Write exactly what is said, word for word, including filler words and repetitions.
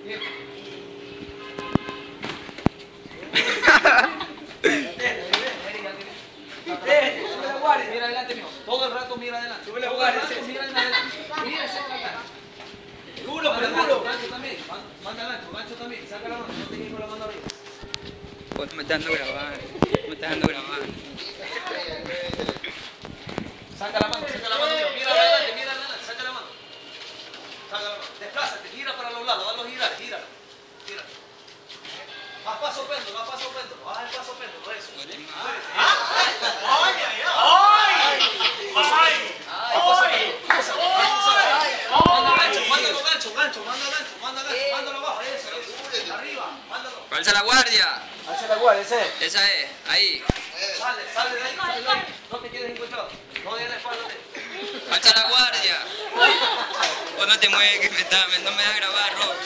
Mira adelante, mijo. Todo el rato mira adelante. Sube la jugar, mira adelante. Mira ese acá. Duro, pero duro. Gancho también. Manda gancho, gancho también. Saca la mano, no te quedes con la mano arriba. Vos me estás dando grabar. Me estás dando grabar. Saca la mano, saca la mano. Mira adelante, mira adelante. Saca la mano. Saca la mano. Desplázate, gira para los lados. Hazlo girar, gira. Gira. Más paso péndulo, más paso péndulo. Haz el paso péndulo, eso. ¡Ay, ay, ay! ¡Ay! Manda gancho, mándalo gancho, gancho, manda gancho, manda gancho, mándalo abajo, eso, eso. Arriba, mándalo. Alza la guardia. Alza la guardia, ese. Esa es, ahí. Sale, sale de ahí, sale de ahí. No te quedes encontrado. No de la espalda. Alza la guardia. Vos no te mueves, que me está, no me das grabar, Rob.